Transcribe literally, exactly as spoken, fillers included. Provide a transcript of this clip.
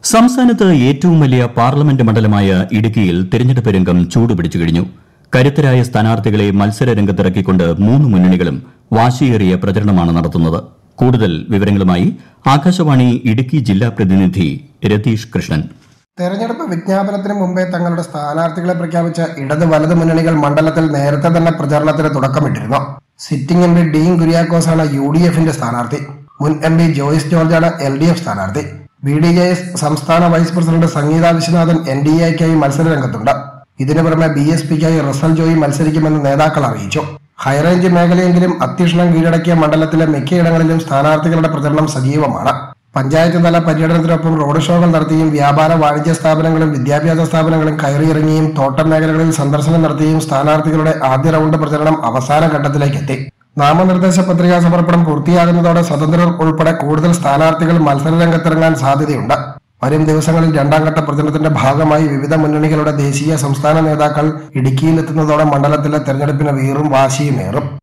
സംസ്ഥാനത്ത് ഏറ്റവും വലിയ പാർലമെന്റ് മണ്ഡലമായ ഇടുക്കിയിൽ തെരഞ്ഞെടുപ്പ് രംഗം ചൂടുപിടിച്ചു കഴിഞ്ഞു. കരുത്തരായ സ്ഥാനാർത്ഥികളെ മത്സരരംഗത്തിറക്കിക്കൊണ്ട് മൂന്ന് മുന്നണികളും വാശിയേറിയ പ്രചരണമാണ് നടത്തുന്നത്. കൂടുതൽ വിവരങ്ങളുമായി ആകാശവാണി ഇടുക്കി ജില്ലാ പ്രതിനിധി രതീഷ് കൃഷ്ണൻ. തെരഞ്ഞെടുപ്പ് വിജ്ഞാപനത്തിന് മുമ്പേ തങ്ങളുടെ സ്ഥാനാർത്ഥികളെ പ്രഖ്യാപിച്ച ഇടത് വലത് മുന്നണികൾ മണ്ഡലത്തിൽ നേരത്തെ തന്നെ പ്രചാരണത്തിന് തുടക്കമിട്ടിരുന്നു. സിറ്റിംഗ് എം പി ഡീൻ കുര്യാക്കോസാണ് യു ഡി എഫിന്റെ സ്ഥാനാർത്ഥി. മുൻ എം പി ജോയിസ് ജോർജാണ് എൽ ഡി എഫ് സ്ഥാനാർത്ഥി. ബി ഡി ജെ എസ് സംസ്ഥാന vice president Sangeetha Viswanathan N D എക്കായി മത്സരരംഗത്തുണ്ട്. ഇതിനു പുറമെ ബി എസ് പിക്കായി റസൽ ജോയി മത്സരിക്കുമെന്ന് നേതാക്കൾ അറിയിച്ചു. ഹൈറേഞ്ച് മേഖലയെങ്കിലും അത്യുഷ്ണം കീഴടക്കിയ മണ്ഡലത്തിലെ മിക്കയിടങ്ങളിലും സ്ഥാനാർത്ഥികളുടെ പ്രചരണം സജീവമാണ്. പഞ്ചായത്ത് തല പര്യടനത്തിനൊപ്പം റോഡ് ഷോകൾ നടത്തിയും വ്യാപാര വാണിജ്യ സ്ഥാപനങ്ങളും വിദ്യാഭ്യാസ സ്ഥാപനങ്ങളും കയറിയിറങ്ങിയും തോട്ടം മേഖലകളിൽ സന്ദർശനം നടത്തിയും സ്ഥാനാർത്ഥികളുടെ ആദ്യ റൗണ്ട് പ്രചരണം അവസാന ഘട്ടത്തിലേക്ക് എത്തി. നാമനിർദ്ദേശ പത്രികാ സമർപ്പണം പൂർത്തിയാകുന്നതോടെ സ്വതന്ത്രർ ഉൾപ്പെടെ കൂടുതൽ സ്ഥാനാർത്ഥികൾ മത്സരരംഗത്തിറങ്ങാൻ സാധ്യതയുണ്ട്. വരും ദിവസങ്ങളിൽ രണ്ടാം ഘട്ട പ്രചരണത്തിന്റെ ഭാഗമായി വിവിധ മുന്നണികളുടെ ദേശീയ സംസ്ഥാന നേതാക്കൾ ഇടുക്കിയിലെത്തുന്നതോടെ മണ്ഡലത്തിലെ തെരഞ്ഞെടുപ്പിന് വീറും വാശിയുമേറും.